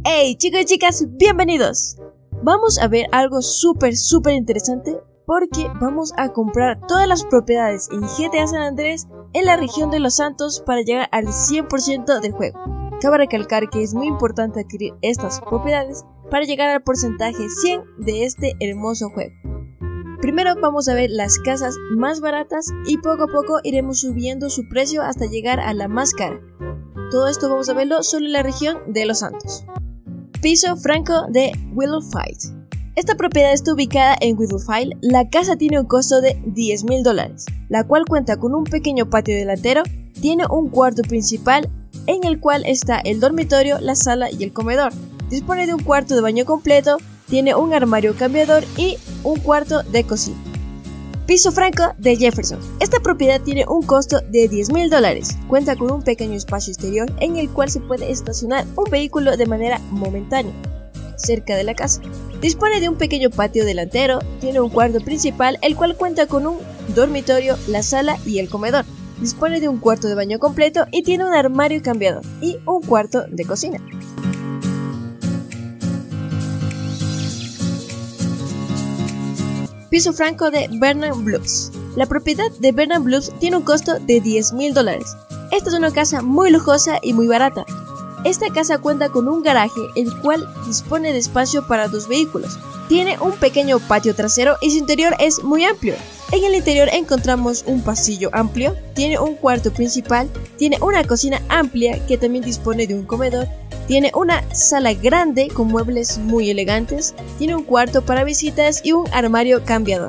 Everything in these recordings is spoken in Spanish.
Hey chicos y chicas, bienvenidos. Vamos a ver algo súper interesante porque vamos a comprar todas las propiedades en GTA San Andrés en la región de Los Santos para llegar al 100% del juego. Cabe recalcar que es muy importante adquirir estas propiedades para llegar al porcentaje 100 de este hermoso juego. Primero vamos a ver las casas más baratas y poco a poco iremos subiendo su precio hasta llegar a la más cara. Todo esto vamos a verlo solo en la región de Los Santos. Piso franco de Willowfield. Esta propiedad está ubicada en Willowfield. La casa tiene un costo de $10,000, la cual cuenta con un pequeño patio delantero, tiene un cuarto principal en el cual está el dormitorio, la sala y el comedor. Dispone de un cuarto de baño completo, tiene un armario cambiador y un cuarto de cocina. Piso franco de Jefferson. Esta propiedad tiene un costo de $10,000. Cuenta con un pequeño espacio exterior en el cual se puede estacionar un vehículo de manera momentánea cerca de la casa. Dispone de un pequeño patio delantero, tiene un cuarto principal el cual cuenta con un dormitorio, la sala y el comedor. Dispone de un cuarto de baño completo y tiene un armario cambiador y un cuarto de cocina. Piso franco de Vernon Bluffs. La propiedad de Vernon Bluffs tiene un costo de $10,000. Esta es una casa muy lujosa y muy barata. Esta casa cuenta con un garaje el cual dispone de espacio para 2 vehículos. Tiene un pequeño patio trasero y su interior es muy amplio. En el interior encontramos un pasillo amplio, tiene un cuarto principal, tiene una cocina amplia que también dispone de un comedor, tiene una sala grande con muebles muy elegantes, tiene un cuarto para visitas y un armario cambiador.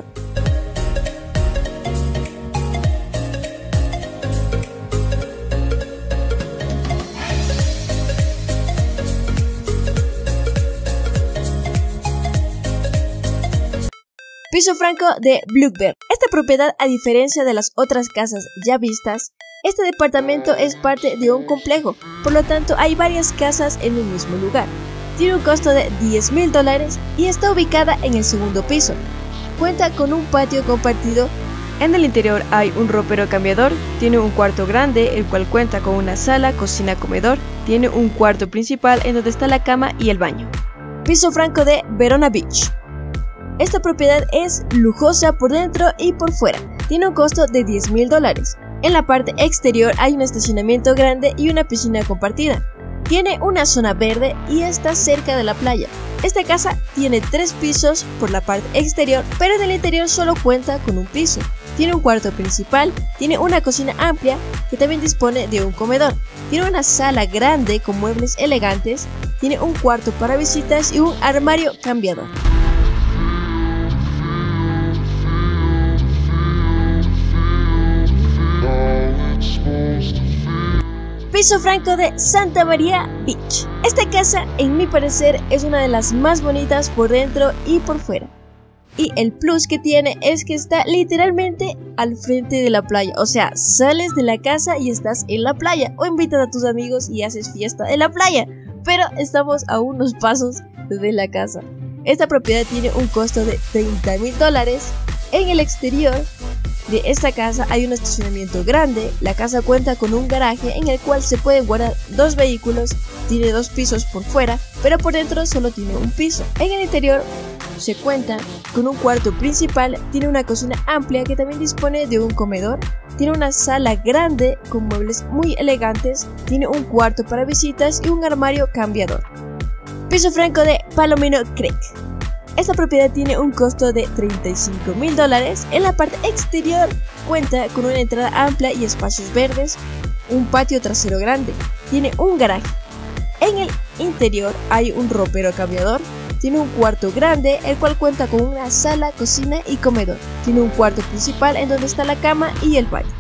Piso franco de Bluebird. Esta propiedad, a diferencia de las otras casas ya vistas, este departamento es parte de un complejo, por lo tanto hay varias casas en el mismo lugar. Tiene un costo de $10,000 y está ubicada en el segundo piso. Cuenta con un patio compartido. En el interior hay un ropero cambiador, tiene un cuarto grande el cual cuenta con una sala, cocina, comedor, tiene un cuarto principal en donde está la cama y el baño. Piso franco de Verona Beach. Esta propiedad es lujosa por dentro y por fuera. Tiene un costo de $10,000. En la parte exterior hay un estacionamiento grande y una piscina compartida. Tiene una zona verde y está cerca de la playa. Esta casa tiene 3 pisos por la parte exterior, pero en el interior solo cuenta con un piso. Tiene un cuarto principal, tiene una cocina amplia que también dispone de un comedor. Tiene una sala grande con muebles elegantes, tiene un cuarto para visitas y un armario cambiador. Piso franco de Santa Maria Beach. Esta casa, en mi parecer, es una de las más bonitas por dentro y por fuera. Y el plus que tiene es que está literalmente al frente de la playa. O sea, sales de la casa y estás en la playa. O invitas a tus amigos y haces fiesta en la playa. Pero estamos a unos pasos de la casa. Esta propiedad tiene un costo de $30,000. En el exterior de esta casa hay un estacionamiento grande. La casa cuenta con un garaje en el cual se pueden guardar 2 vehículos, tiene 2 pisos por fuera, pero por dentro solo tiene un piso. En el interior se cuenta con un cuarto principal, tiene una cocina amplia que también dispone de un comedor, tiene una sala grande con muebles muy elegantes, tiene un cuarto para visitas y un armario cambiador. Piso franco de Palomino Creek. Esta propiedad tiene un costo de $35,000. En la parte exterior cuenta con una entrada amplia y espacios verdes, un patio trasero grande, tiene un garaje. En el interior hay un ropero cambiador, tiene un cuarto grande el cual cuenta con una sala, cocina y comedor. Tiene un cuarto principal en donde está la cama y el baño.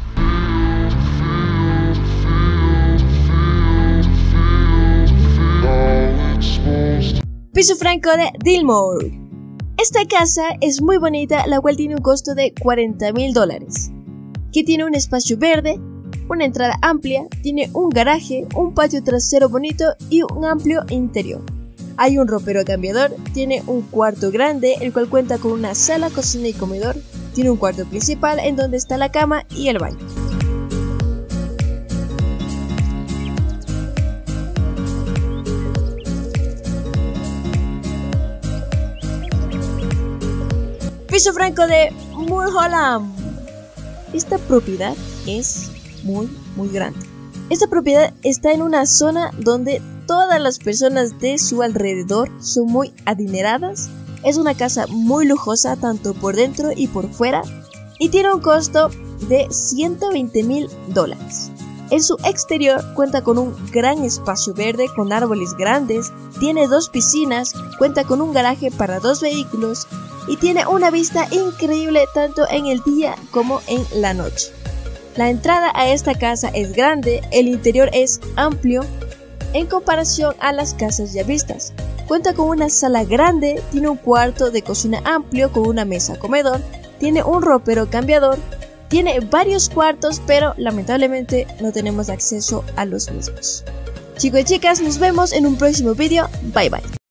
Piso franco de Dillmore. Esta casa es muy bonita, la cual tiene un costo de $40,000, que tiene un espacio verde, una entrada amplia, tiene un garaje, un patio trasero bonito y un amplio interior. Hay un ropero cambiador, tiene un cuarto grande, el cual cuenta con una sala, cocina y comedor, tiene un cuarto principal en donde está la cama y el baño. Piso franco de Mulholland. Esta propiedad es muy grande. Esta propiedad está en una zona donde todas las personas de su alrededor son muy adineradas. Es una casa muy lujosa tanto por dentro y por fuera y tiene un costo de $120,000. En su exterior cuenta con un gran espacio verde con árboles grandes, tiene 2 piscinas, cuenta con un garaje para 2 vehículos y tiene una vista increíble tanto en el día como en la noche. La entrada a esta casa es grande, el interior es amplio en comparación a las casas ya vistas. Cuenta con una sala grande, tiene un cuarto de cocina amplio con una mesa comedor, tiene un ropero cambiador, tiene varios cuartos, pero lamentablemente no tenemos acceso a los mismos. Chicos y chicas, nos vemos en un próximo vídeo. Bye bye.